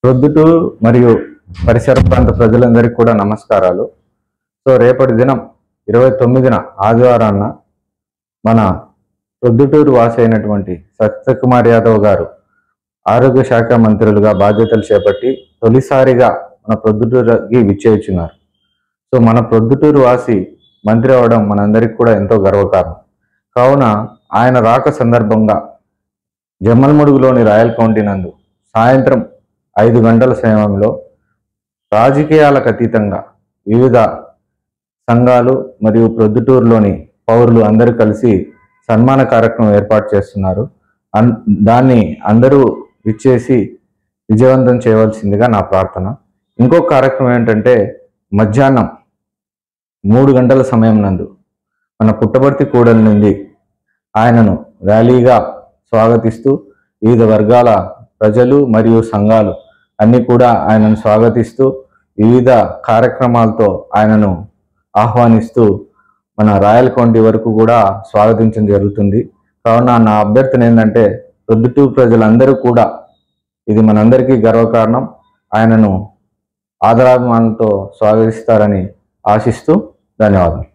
ప్రొద్దుటూరు మరియు పరిసర ప్రాంత ప్రజలందరికీ కూడా నమస్కారాలు. సో రేపటి దినం 29న ఆదివారాన్న మన ప్రొద్దుటూరు వాసి అయినటువంటి సత్యకుమార్ యాదవ్ గారు ఆరోగ్య శాఖ మంత్రులుగా బాధ్యతలు చేపట్టి తొలిసారిగా మన ప్రొద్దుటూరుకి విచ్చేయుచున్నారు. సో మన ప్రొద్దుటూరు వాసి మంత్రి అవడం మనందరికీ కూడా ఎంతో గర్వకారణం. కావున ఆయన రాక సందర్భంగా జమ్మలమడుగులోని రాయల్ కౌంటీ నందు సాయంత్రం 5 గంటల సమయంలో రాజకీయాలకు అతీతంగా వివిధ సంఘాలు మరియు ప్రొద్దుటూరులోని పౌరులు అందరూ కలిసి సన్మాన కార్యక్రమం ఏర్పాటు చేస్తున్నారు. దాన్ని అందరూ విచ్చేసి విజయవంతం చేయవలసిందిగా నా ప్రార్థన. ఇంకో కార్యక్రమం ఏంటంటే మధ్యాహ్నం 3 గంటల సమయం నందు మన పుట్టపర్తి కూడల నుండి ఆయనను ర్యాలీగా స్వాగతిస్తూ వివిధ వర్గాల ప్రజలు మరియు సంఘాలు అన్నీ కూడా ఆయనను స్వాగతిస్తూ వివిధ కార్యక్రమాలతో ఆయనను ఆహ్వానిస్తూ మన రాయల్ కౌంటీ వరకు కూడా స్వాగతించడం జరుగుతుంది. కావున నా అభ్యర్థన ఏంటంటే ప్రొద్దుటూరు ప్రజలందరూ కూడా ఇది మనందరికీ గర్వకారణం. ఆయనను ఆదరాభిమానంతో స్వాగతిస్తారని ఆశిస్తూ ధన్యవాదాలు.